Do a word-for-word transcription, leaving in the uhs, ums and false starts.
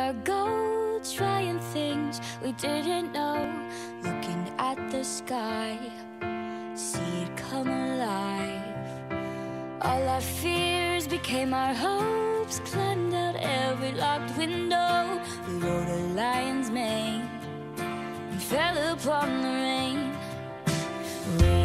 our gold, trying things we didn't know, looking at the sky, see it come alive. All our fears became our hopes, climbed out every locked window. We rode a lion's mane and fell upon the rain. rain